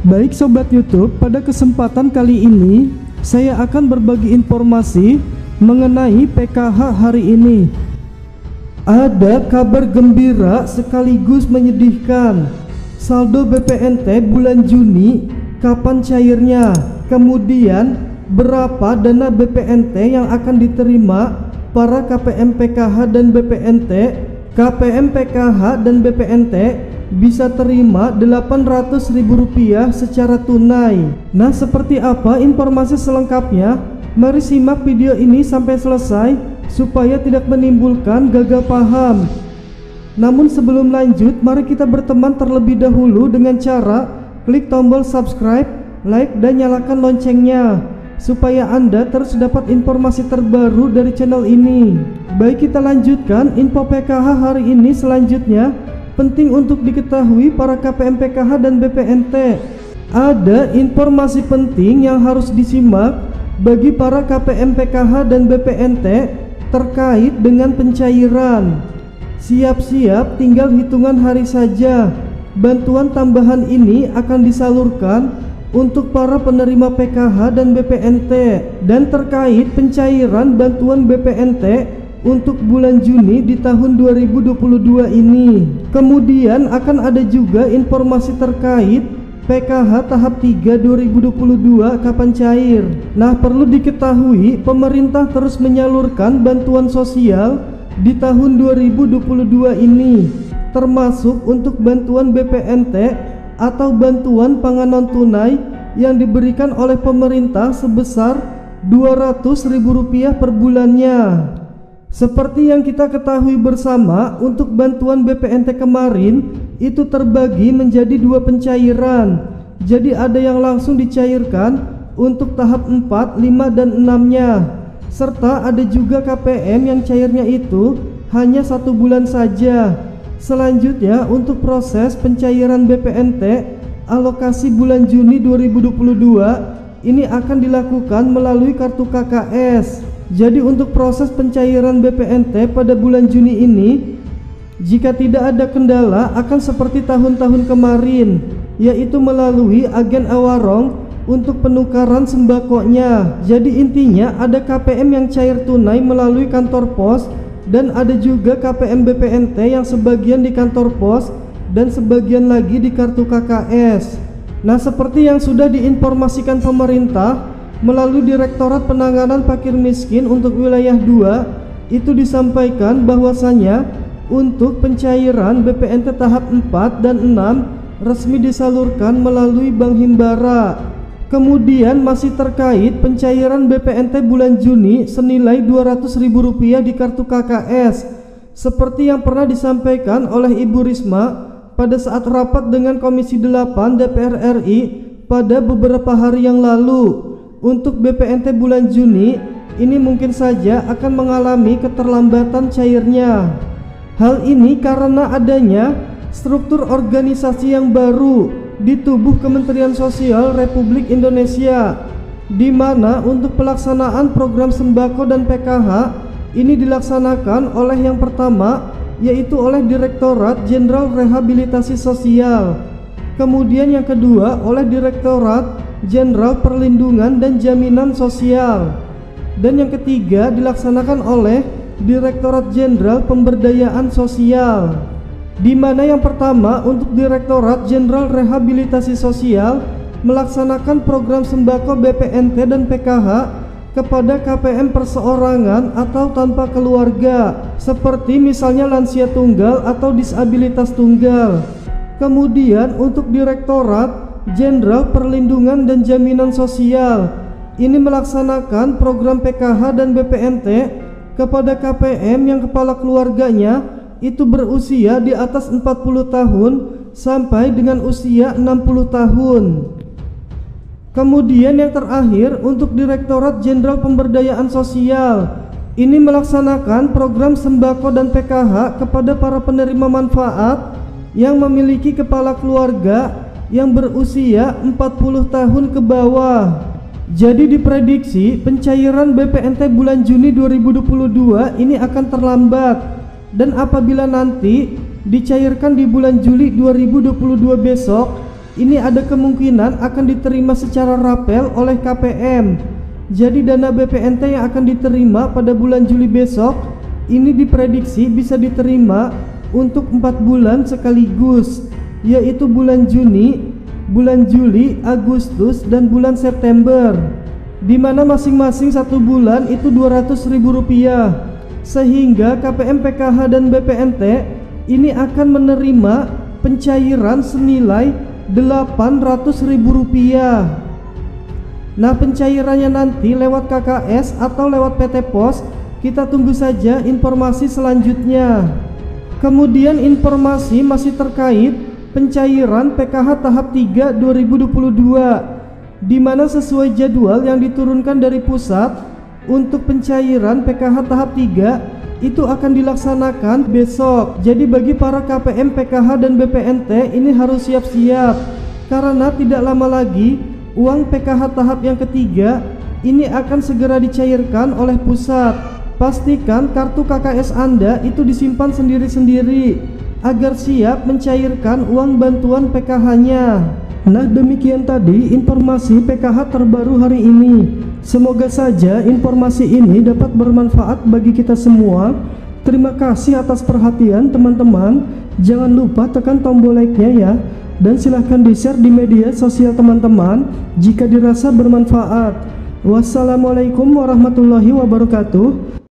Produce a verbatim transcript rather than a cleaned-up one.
Baik Sobat YouTube, pada kesempatan kali ini saya akan berbagi informasi mengenai P K H hari ini. Ada kabar gembira sekaligus menyedihkan. Saldo B P N T bulan Juni, kapan cairnya? Kemudian berapa dana B P N T yang akan diterima para K P M P K H dan B P N T? K P M P K H dan B P N T bisa terima delapan ratus ribu rupiah secara tunai. Nah, seperti apa informasi selengkapnya? Mari simak video ini sampai selesai supaya tidak menimbulkan gagal paham. Namun sebelum lanjut, mari kita berteman terlebih dahulu dengan cara klik tombol subscribe, like, dan nyalakan loncengnya supaya Anda terus dapat informasi terbaru dari channel ini. Baik, kita lanjutkan info P K H hari ini. Selanjutnya, penting untuk diketahui para K P M P K H dan B P N T. Ada informasi penting yang harus disimak bagi para K P M P K H dan B P N T terkait dengan pencairan. Siap-siap, tinggal hitungan hari saja. Bantuan tambahan ini akan disalurkan untuk para penerima P K H dan B P N T. Dan terkait pencairan bantuan B P N T untuk bulan Juni di tahun dua ribu dua puluh dua ini. Kemudian akan ada juga informasi terkait P K H tahap tiga dua ribu dua puluh dua kapan cair. Nah, perlu diketahui pemerintah terus menyalurkan bantuan sosial di tahun dua ribu dua puluh dua ini, termasuk untuk bantuan B P N T atau bantuan pangan non tunai yang diberikan oleh pemerintah sebesar dua ratus ribu rupiah per bulannya. Seperti yang kita ketahui bersama, untuk bantuan B P N T kemarin itu terbagi menjadi dua pencairan. Jadi ada yang langsung dicairkan untuk tahap empat, lima, dan enam-nya. Serta ada juga K P M yang cairnya itu hanya satu bulan saja. Selanjutnya, untuk proses pencairan B P N T alokasi bulan Juni dua ribu dua puluh dua ini akan dilakukan melalui kartu K K S. Jadi untuk proses pencairan B P N T pada bulan Juni ini, jika tidak ada kendala, akan seperti tahun-tahun kemarin, yaitu melalui agen Awarong untuk penukaran sembakonya. Jadi intinya ada K P M yang cair tunai melalui kantor pos, dan ada juga K P M B P N T yang sebagian di kantor pos dan sebagian lagi di kartu K K S. Nah, seperti yang sudah diinformasikan pemerintah melalui Direktorat Penanganan Fakir Miskin untuk wilayah dua, itu disampaikan bahwasanya untuk pencairan B P N T tahap empat dan enam resmi disalurkan melalui Bank Himbara. Kemudian masih terkait pencairan B P N T bulan Juni senilai dua ratus ribu rupiah di kartu K K S, seperti yang pernah disampaikan oleh Ibu Risma pada saat rapat dengan Komisi delapan D P R R I pada beberapa hari yang lalu. Untuk B P N T bulan Juni ini mungkin saja akan mengalami keterlambatan cairnya. Hal ini karena adanya struktur organisasi yang baru di tubuh Kementerian Sosial Republik Indonesia, di mana untuk pelaksanaan program sembako dan P K H ini dilaksanakan oleh yang pertama yaitu oleh Direktorat Jenderal Rehabilitasi Sosial, kemudian yang kedua oleh Direktorat Jenderal Perlindungan dan Jaminan Sosial, dan yang ketiga dilaksanakan oleh Direktorat Jenderal Pemberdayaan Sosial, di mana yang pertama untuk Direktorat Jenderal Rehabilitasi Sosial melaksanakan program sembako B P N T dan P K H kepada K P M perseorangan atau tanpa keluarga, seperti misalnya lansia tunggal atau disabilitas tunggal. Kemudian untuk Direktorat Jenderal Perlindungan dan Jaminan Sosial ini melaksanakan program P K H dan B P N T kepada K P M yang kepala keluarganya itu berusia di atas empat puluh tahun sampai dengan usia enam puluh tahun. Kemudian yang terakhir untuk Direktorat Jenderal Pemberdayaan Sosial ini melaksanakan program sembako dan P K H kepada para penerima manfaat yang memiliki kepala keluarga yang berusia empat puluh tahun ke bawah. Jadi diprediksi pencairan B P N T bulan Juni dua ribu dua puluh dua ini akan terlambat, dan apabila nanti dicairkan di bulan Juli dua ribu dua puluh dua besok, ini ada kemungkinan akan diterima secara rapel oleh K P M. Jadi dana B P N T yang akan diterima pada bulan Juli besok ini diprediksi bisa diterima untuk empat bulan sekaligus, yaitu bulan Juni, bulan Juli, Agustus, dan bulan September, di mana masing-masing satu bulan itu dua ratus ribu rupiah, sehingga K P M P K H dan B P N T ini akan menerima pencairan senilai delapan ratus ribu rupiah. Nah, pencairannya nanti lewat K K S atau lewat P T Pos, kita tunggu saja informasi selanjutnya. Kemudian informasi masih terkait pencairan P K H tahap tiga dua ribu dua puluh dua, di mana sesuai jadwal yang diturunkan dari pusat untuk pencairan P K H tahap tiga itu akan dilaksanakan besok. Jadi bagi para K P M P K H dan B P N T ini harus siap-siap, karena tidak lama lagi uang P K H tahap yang ketiga ini akan segera dicairkan oleh pusat. Pastikan kartu K K S Anda itu disimpan sendiri-sendiri agar siap mencairkan uang bantuan P K H-nya. Nah, demikian tadi informasi P K H terbaru hari ini. Semoga saja informasi ini dapat bermanfaat bagi kita semua. Terima kasih atas perhatian teman-teman. Jangan lupa tekan tombol like-nya ya, dan silahkan di-share di media sosial teman-teman jika dirasa bermanfaat. Wassalamualaikum warahmatullahi wabarakatuh.